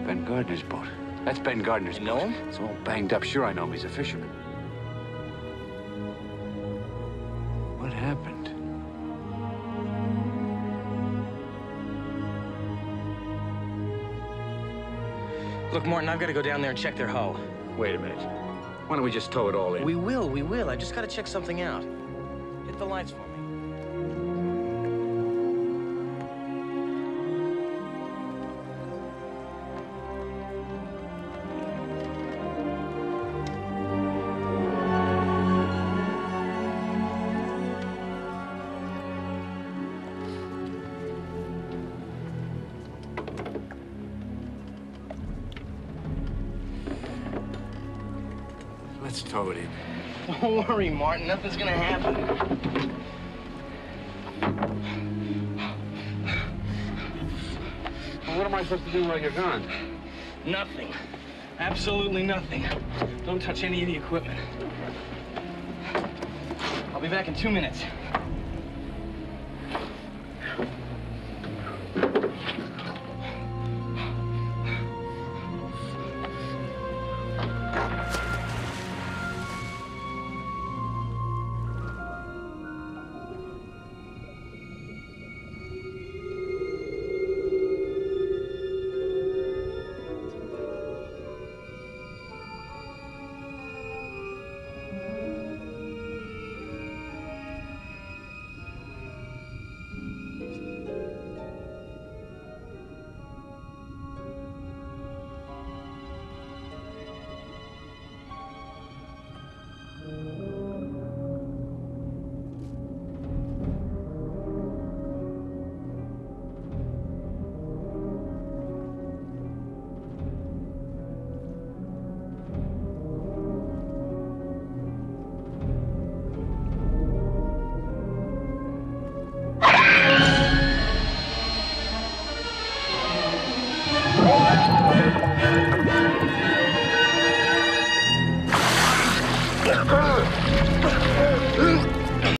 Ben Gardner's boat. That's Ben Gardner's boat. You know him? It's all banged up. Sure, I know him. He's a fisherman. What happened? Look, Martin, I've got to go down there and check their hull. Wait a minute. Why don't we just tow it all in? We will. I just got to check something out. Hit the lights for me. Let's tow it in. Don't worry, Martin. Nothing's gonna happen. Well, what am I supposed to do while you're gone? Nothing. Absolutely nothing. Don't touch any of the equipment. I'll be back in 2 minutes.